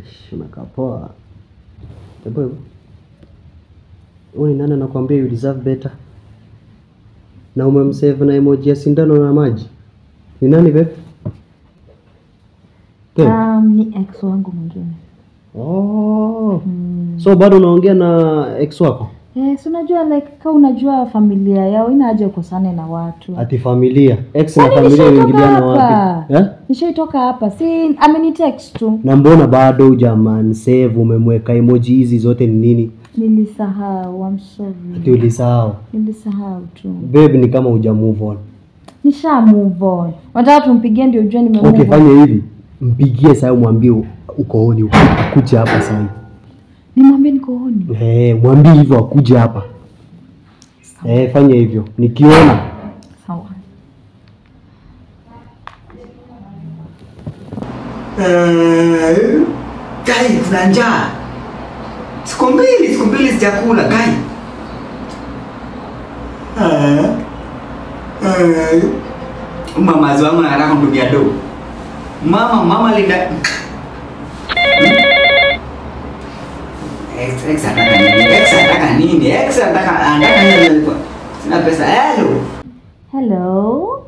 Unakaa poa. Tebo. Wewe nani anakuambia you deserve better? Na umemsave na emoji ya sindano na maji. Ni nani babe? Ni ex wangu mwingine. Oh. So bado unaongea na ex wako? So unajua like kama unajua familia yao ina haja ukosane na watu. Ati familia, ex na familia inaingiliana wapi? Nishaitoka hapa. Si amenitext tu. Na mbona bado jamani save umemweka emoji hizi zote ni nini? Nilisahau, I'm sorry. Ati ulisahau? Nilisahau tu. Babe ni kama huja move on. Nisha move on. Nataka tumpigie ndio ujue nime move on. Okay, fanya hivi. Mpigie sasa umwambie uko honi ukuje hapa sasa. Nimwambie niko honi. Mwambie hivyo akuje hapa. Fanya hivyo. Nikiona. Sawa. Kai kuna njaa. Siku mbili sijakula Kai. Mama wangu anataka kumpigia do. Mama linda. Ex ataka nini? Ex ataka nini? Sina pesa. Hello.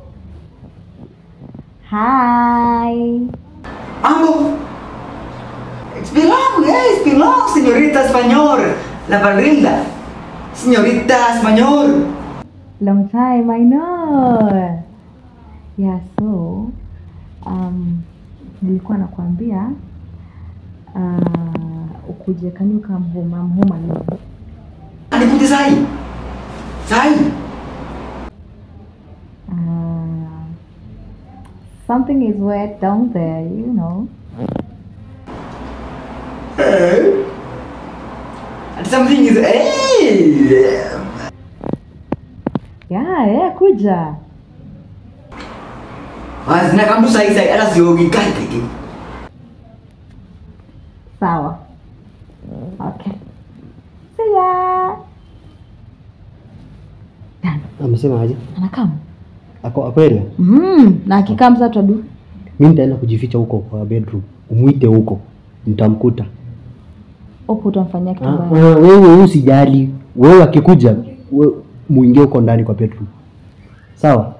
Hi. Ambo. It's belong, señorita español. La barrilla. Señorita español. Long time, I know. Yeah, so nilikuwa nakwambia ukuje kanyuka mhoma leo. Anikuje sai. Something is wet down there, you know. Something is Yeah, kuja. Azina kamu sai ala siogi Kai. Sawa. Okay. See ya. Amesema aje? Anakam. Ako kweli? Na akikam sasa tudu. Mimi nitaenda kujificha huko kwa bedroom. Umuite huko. Nitamkuta. Hapo utamfanyia kitu mbaya. Wewe usijali. Wewe akikuja muingie huko ndani kwa bedroom. Sawa?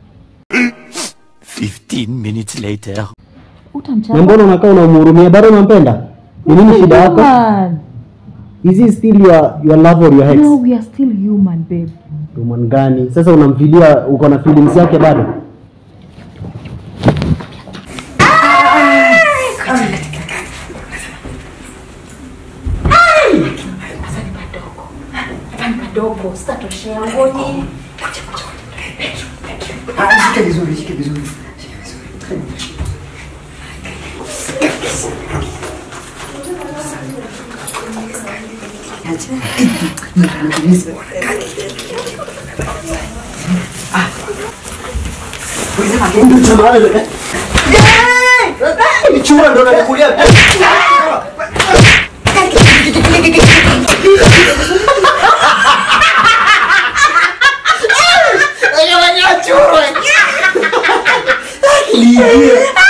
15 minutes later. Utamchapa. Na mbona unakaa unamhurumia? Bado unampenda? Ni nini shida yako? Is he still your love or your ex? No, we are still human, babe. Human gani? Sasa unamfilia, uko na feelings yake bado? Dogo, sitatoshea ngoni. Shika vizuri. Chura ndo nakulia. Chura.